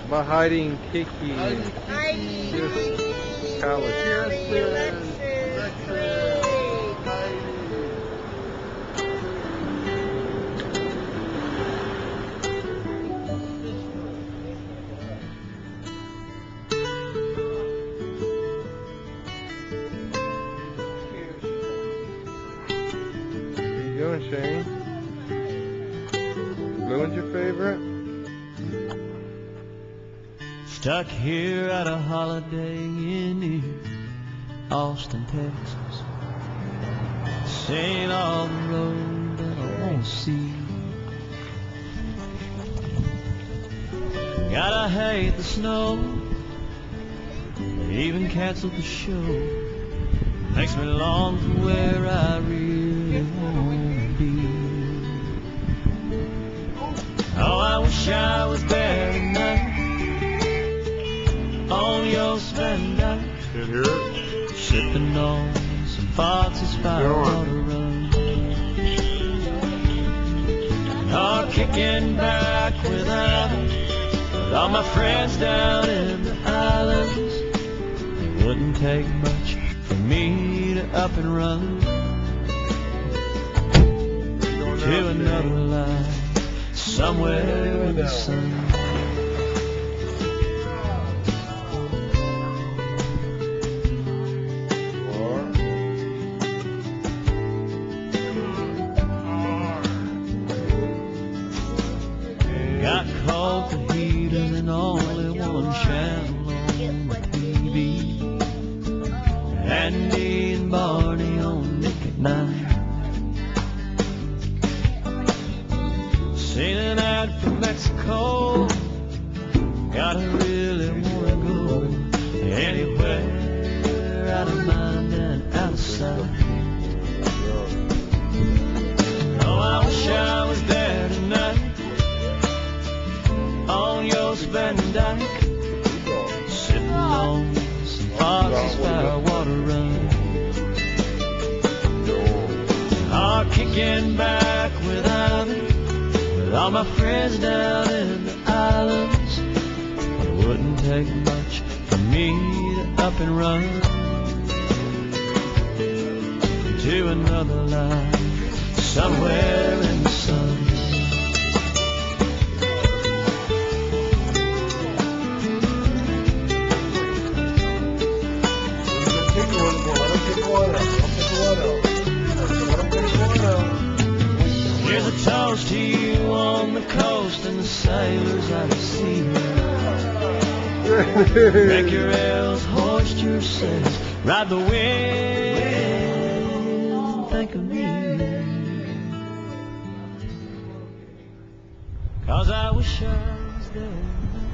By Heidi and Kiki. Heidi. Cheers. College. Cheers. What are you doing, Shane? Blue one's your favorite? Stuck here at a holiday in New Austin, Texas, seeing all the road that I want to see. Gotta hate the snow, they even canceled the show. Makes me long for where I really want to be. Oh, I wish I was there tonight on your splendor, sipping on some Fox's Firewater Rum, or kicking back without all my friends down in the islands. It wouldn't take much for me to up and run to another life somewhere in the sun. Got cold fajitas and only one channel on the TV. Andy and Barney on Nick at Night. Seen an ad from Mexico. Gotta really wanna go anywhere, out of mind and out of sight. Oh, I wish I was there tonight on your splendid dyke, sipping on some Fox's Firewater Rum, or kicking back without it with all my friends down in the islands. It wouldn't take much for me to up and run to another life somewhere in the sun. Here's a toast to you on the coast and the sailors out at sea. Make your ales, hoist your sails, ride the wind, think of me. 'Cause I wish I was there.